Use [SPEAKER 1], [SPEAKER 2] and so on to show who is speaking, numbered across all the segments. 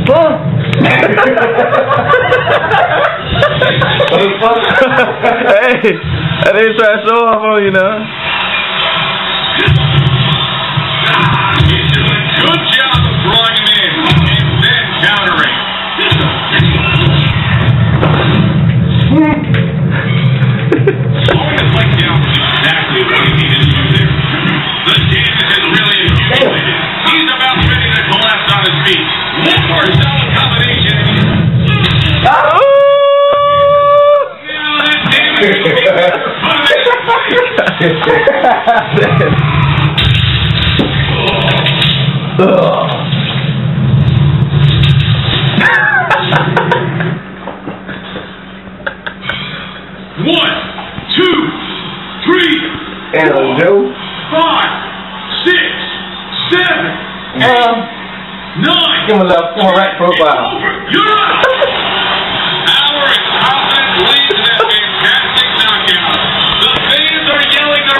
[SPEAKER 1] Huh?
[SPEAKER 2] Hey, I didn't try to show off on you now.
[SPEAKER 3] Good job of drawing him in and then countering. Slowing the fight down is exactly what he needed to do there. The damage has really accumulated. He's about ready to collapse on his feet. One more solid combination. One, two, three,
[SPEAKER 1] And Joe.
[SPEAKER 3] 5, 6, 7, 8, 9.
[SPEAKER 1] Give him a left, right profile.
[SPEAKER 3] You're up. Power and confidence leads that fantastic knockout. The fans are yelling their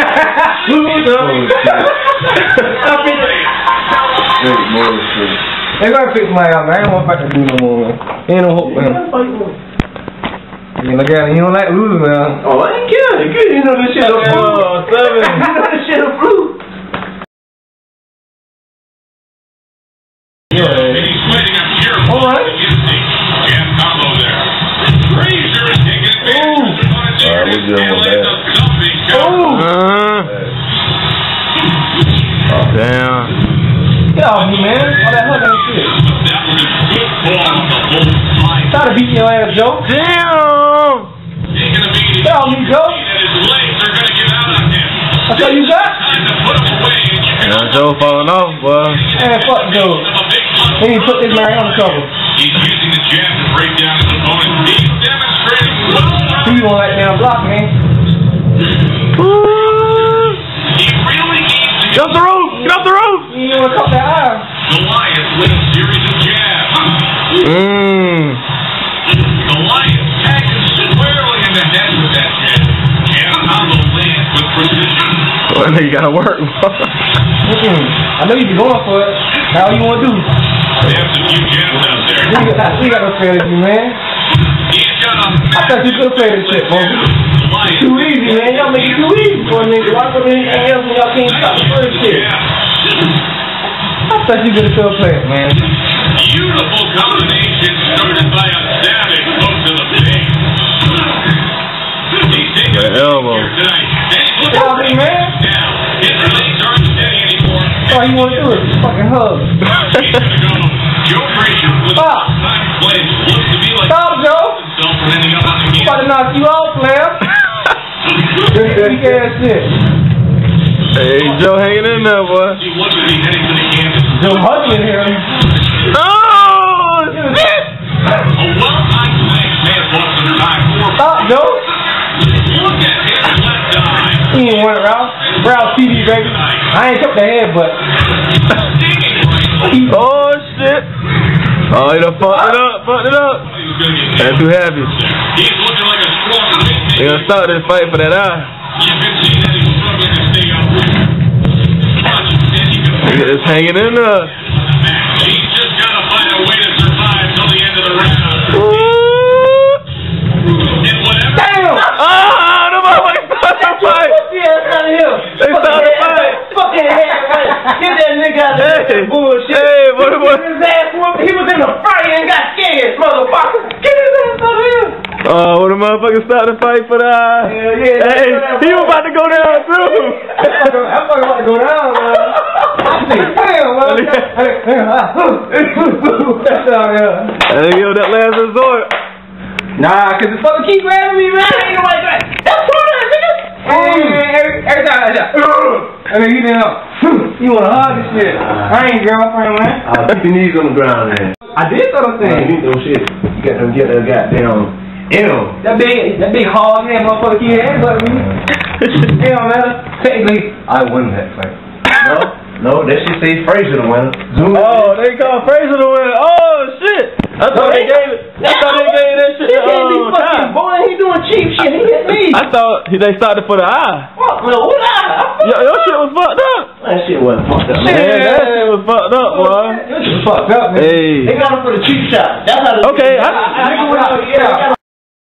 [SPEAKER 1] They're gonna fix my out, man. I don't want to fight the dude no more, man. Ain't no hope, man. You look at it, you don't like losing, man. Oh, I ain't kidding. You know this shit up blue. You know this shit up blue.
[SPEAKER 3] Yeah. And he's fighting a pure instinct. Jab combo there. Frazier is taking advantage of the
[SPEAKER 2] Damn.
[SPEAKER 1] Get off me, man. All that hood ain't shit.
[SPEAKER 3] That was a good ball on the whole side.
[SPEAKER 1] Try to beat your ass, Joe.
[SPEAKER 2] Damn.
[SPEAKER 3] He's going to be
[SPEAKER 1] Get off me, Joe.
[SPEAKER 3] his legs are going to give out on him.
[SPEAKER 1] That's all you got?
[SPEAKER 3] Time to put him away.
[SPEAKER 2] Now Joe falling off, boy.
[SPEAKER 1] Man, fuck Joe. He need to put this man on the cover.
[SPEAKER 3] He's using the jab to break down his opponent. He's demonstrating well.
[SPEAKER 1] He won't let down block, man.
[SPEAKER 3] He really needs to
[SPEAKER 2] Get off the rope! Get off the rope!
[SPEAKER 1] You ain't want to cut that eye.
[SPEAKER 3] Goliath with a series of jabs. Goliath tagged him squarely in the head with that jab. Jab combo lands with precision.
[SPEAKER 2] Boy, now you gotta work.
[SPEAKER 1] I know you be going for it. How you want to do?
[SPEAKER 3] They have some new jabs out there.
[SPEAKER 1] We got no fair to you, man.
[SPEAKER 3] He's got a
[SPEAKER 1] I thought you could have played this shit, bro. Too easy, man. Y'all make it too easy for a nigga. Why put anything else when y'all can't stop the first shit? I thought you could have still played it, man.
[SPEAKER 3] Beautiful combination started by a savage hook to the face. He's taking
[SPEAKER 2] The elbow.
[SPEAKER 3] tonight.
[SPEAKER 1] Get off me, man.
[SPEAKER 3] His legs aren't steady anymore.
[SPEAKER 1] That's all you want to do is fucking hug.
[SPEAKER 3] He's gonna go. Joe Frazier with a time play looks to be like
[SPEAKER 1] Stop, Joe.
[SPEAKER 3] himself for ending up on the
[SPEAKER 1] I'm
[SPEAKER 3] game.
[SPEAKER 1] about to knock you off, player. Weak ass shit.
[SPEAKER 2] Hey, Joe hanging in there, boy.
[SPEAKER 3] He looks to be heading to the canvas.
[SPEAKER 1] Joe hugging him.
[SPEAKER 2] Oh, shit!
[SPEAKER 3] A well-timed swing may have lost some time.
[SPEAKER 1] Stop, Joe.
[SPEAKER 3] Look at his left eye.
[SPEAKER 1] He ain't went around. Brown TV, baby. I ain't took the head, but.
[SPEAKER 2] Oh, shit. Oh, he done fucked it up, That's too happy.
[SPEAKER 3] He's looking like a strong man.
[SPEAKER 2] They gonna start this fight for that eye.
[SPEAKER 3] You can see that he's struggling to stay up. Watch him standing up.
[SPEAKER 2] He is hanging in there.
[SPEAKER 3] He's just gotta find a way to survive till the end of the round. And whatever.
[SPEAKER 1] Damn!
[SPEAKER 2] Oh, the motherfucker started the fight.
[SPEAKER 1] Yeah, out of here.
[SPEAKER 2] They started the fight.
[SPEAKER 1] Fucking head, right? Get that nigga out of there. Bullshit.
[SPEAKER 2] Hey, what?
[SPEAKER 1] His ass whooped. He was in the fire and got scared, motherfucker. Get his ass out of here.
[SPEAKER 2] Oh, when the motherfucker started to fight for the eye.
[SPEAKER 1] Hell yeah.
[SPEAKER 2] Hey, he was about to go down too.
[SPEAKER 1] I'm fucking about to go down, man. Damn, man. That's all, yeah.
[SPEAKER 2] Hey, yo, that last resort.
[SPEAKER 1] Nah, cause the fucker keep grabbing me, man. Ain't nobody grabbing. That's what that nigga. Every time I just, and then he didn't. You wanna hug this shit? I ain't girlfriend, man.
[SPEAKER 4] Keep your knees on the ground, man.
[SPEAKER 1] I did throw the thing.
[SPEAKER 4] You know shit. You got them get that goddamn
[SPEAKER 1] That big hard head motherfucker keep headbutting me. Damn, man. Technically, I won that fight.
[SPEAKER 4] No, that shit say Frazier the winner.
[SPEAKER 2] Oh, they called Frazier the winner. Oh shit! I thought they gave it. I thought they gave that shit.
[SPEAKER 1] Boy, he doing cheap shit. He hit me.
[SPEAKER 2] I thought they started for the eye.
[SPEAKER 1] Fuck no, what eye?
[SPEAKER 2] Your shit was fucked up.
[SPEAKER 4] That shit wasn't fucked up, man.
[SPEAKER 2] Man, that shit was fucked up, boy.
[SPEAKER 1] This is fucked up, man.
[SPEAKER 2] Hey.
[SPEAKER 4] They got him for the cheap shot. That's how.
[SPEAKER 2] Okay,
[SPEAKER 4] Yeah.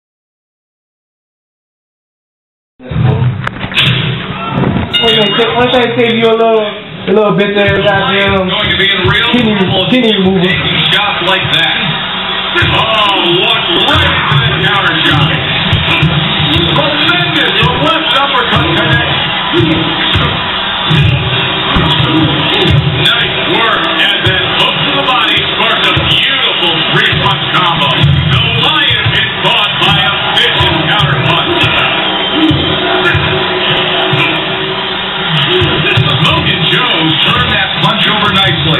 [SPEAKER 1] Once I say you a little bitch ass goddamn kidney remover.
[SPEAKER 3] Shots like that. Oh, look right into the counter shot. Tremendous. The left uppercut connect. Nice work as that hook to the body sparks a beautiful three-punch combo. The Lion gets caught by a vicious counter punch. Logan Jones turned that punch over nicely.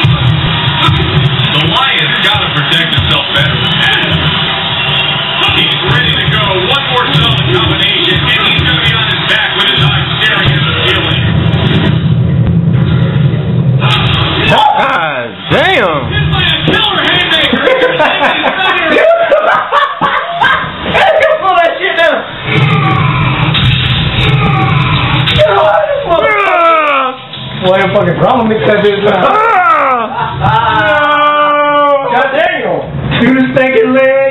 [SPEAKER 3] The Lion's got to protect himself better than that. He's ready to go. One more solid combination, and he's going to be on his back with his eyes staring at the ceiling.
[SPEAKER 2] God damn.
[SPEAKER 3] It's like a killer haymaker.
[SPEAKER 1] Pull that shit down. Boy, I'm fucking drama mix that bitch down. God damn. Do the stinking leg.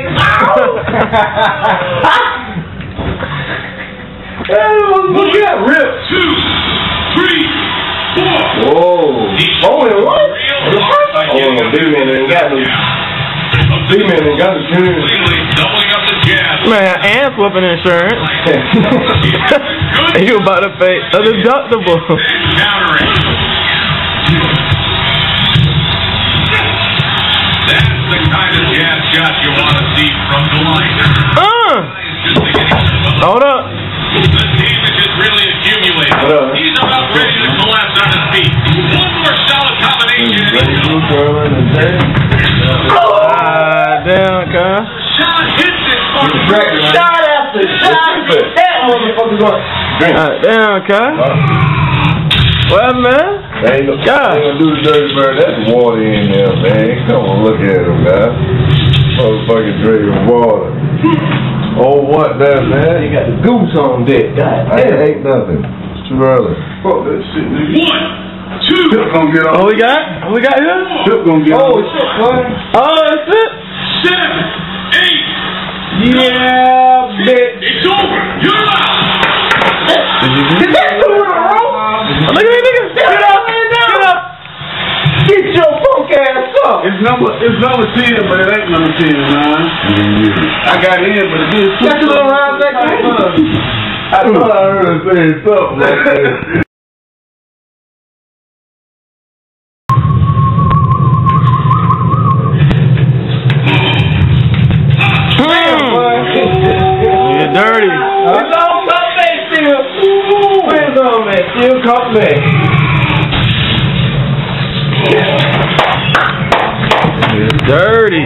[SPEAKER 1] Look at that rip.
[SPEAKER 3] 2, 3, 4.
[SPEAKER 4] Whoa.
[SPEAKER 1] Oh, and what?
[SPEAKER 4] Oh, big man ain't got no. Big man ain't got no tunes.
[SPEAKER 3] Doubling up the jab.
[SPEAKER 2] Man, and flipping insurance. You about to pay a deductible.
[SPEAKER 3] Countering. That's the kind of jab shot you want to see from Goliath.
[SPEAKER 2] Hold up.
[SPEAKER 3] The damage is really accumulating. He's about ready to collapse on his feet. One more solid combination.
[SPEAKER 2] Damn, cuz.
[SPEAKER 3] Shot hits it.
[SPEAKER 1] Shot after shot. That motherfucker's going.
[SPEAKER 2] Damn, cuz. Well, man.
[SPEAKER 5] They ain't gonna do the dirty bird. That's water in there, man. Come on, look at him, man. Motherfucking drinking water. Oh, what that, man?
[SPEAKER 4] You got the goose on deck. God
[SPEAKER 5] I
[SPEAKER 4] damn.
[SPEAKER 5] ain't nothing. It's too early. Fuck that shit, nigga.
[SPEAKER 3] 1, 2.
[SPEAKER 5] Chip gonna get on.
[SPEAKER 2] Oh, we got here?
[SPEAKER 5] Chip gonna get on.
[SPEAKER 1] Oh, shit, boy.
[SPEAKER 2] Oh, that's it?
[SPEAKER 3] 7, 8.
[SPEAKER 1] Yeah, bitch.
[SPEAKER 3] It's over. You're out.
[SPEAKER 1] Is that 2 in a row?
[SPEAKER 2] Look at me, nigga. Get up. Get up.
[SPEAKER 1] Get your punk ass up.
[SPEAKER 5] It's number 10, but it ain't number 10, man. I got in, but it did.
[SPEAKER 1] Got your little round back there?
[SPEAKER 5] I thought I heard her say something like that.
[SPEAKER 2] You're dirty.
[SPEAKER 1] It's all coming still. Where's all that? Still coming.
[SPEAKER 2] You're dirty.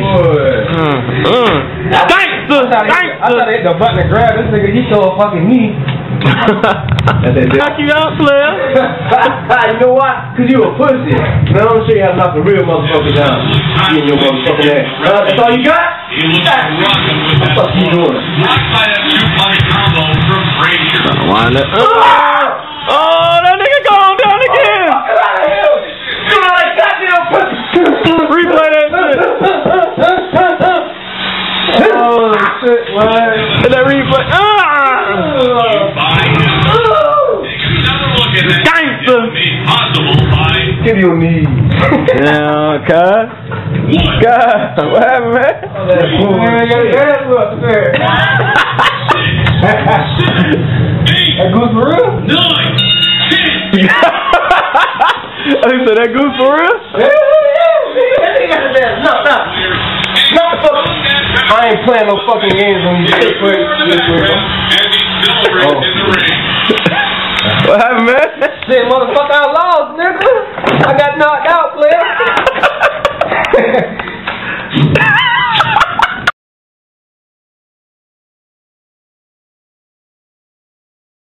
[SPEAKER 2] Gangster.
[SPEAKER 1] I thought I hit the button to grab this nigga. He throw a fucking knee.
[SPEAKER 2] Knock you out, player.
[SPEAKER 1] You know why? Cause you a pussy. Now I'm gonna show you how to knock a real motherfucker down. You and your motherfucking ass. That's all you got?
[SPEAKER 3] He looks rocking with that.
[SPEAKER 1] What the fuck you doing?
[SPEAKER 3] Blocked by that 2-punch combo from Frazier.
[SPEAKER 2] Wind it. Oh, that nigga gone down again.
[SPEAKER 1] Get out of here! Get out of that goddamn pussy!
[SPEAKER 2] Replay that shit. Oh shit, man. And that replay.
[SPEAKER 3] Body. Take another look at that.
[SPEAKER 2] Gangster.
[SPEAKER 3] Made possible by
[SPEAKER 1] Give your knees.
[SPEAKER 2] Yeah, cuz. God, what happened, man?
[SPEAKER 1] That goose for real?
[SPEAKER 3] 9, 10.
[SPEAKER 2] I think so. That goose for real?
[SPEAKER 1] No, I ain't playing no fucking games on you.
[SPEAKER 3] As he celebrates in the ring.
[SPEAKER 2] What happened, man?
[SPEAKER 1] Shit, motherfucker, I lost, nigga. I got knocked out, player.